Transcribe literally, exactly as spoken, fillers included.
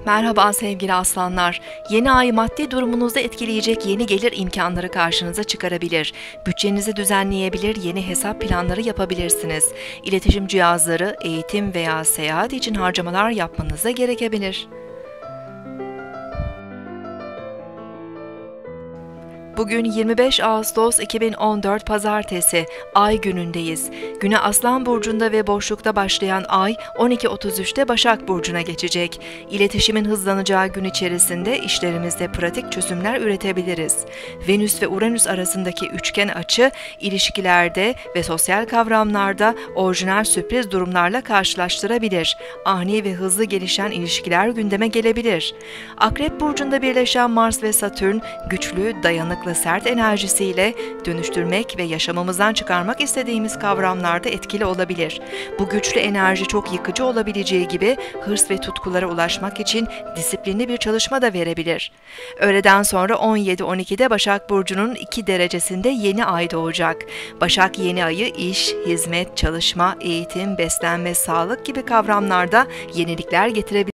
Merhaba sevgili aslanlar. Yeni ay maddi durumunuzu etkileyecek yeni gelir imkanları karşınıza çıkarabilir. Bütçenizi düzenleyebilir, yeni hesap planları yapabilirsiniz. İletişim cihazları, eğitim veya seyahat için harcamalar yapmanıza gerekebilir. Bugün yirmi beş Ağustos iki bin on dört Pazartesi, Ay günündeyiz. Güne Aslan Burcu'nda ve boşlukta başlayan Ay, on iki otuz üçte Başak Burcu'na geçecek. İletişimin hızlanacağı gün içerisinde işlerimizde pratik çözümler üretebiliriz. Venüs ve Uranüs arasındaki üçgen açı, ilişkilerde ve sosyal kavramlarda orijinal sürpriz durumlarla karşılaştırabilir. Ani ve hızlı gelişen ilişkiler gündeme gelebilir. Akrep Burcu'nda birleşen Mars ve Satürn, güçlü, dayanıklı, sert enerjisiyle dönüştürmek ve yaşamımızdan çıkarmak istediğimiz kavramlarda etkili olabilir. Bu güçlü enerji çok yıkıcı olabileceği gibi hırs ve tutkulara ulaşmak için disiplinli bir çalışma da verebilir. Öğleden sonra on yedi on ikide Başak Burcu'nun iki derecesinde yeni ay doğacak. Başak yeni ayı iş, hizmet, çalışma, eğitim, beslenme, sağlık gibi kavramlarda yenilikler getirebilir.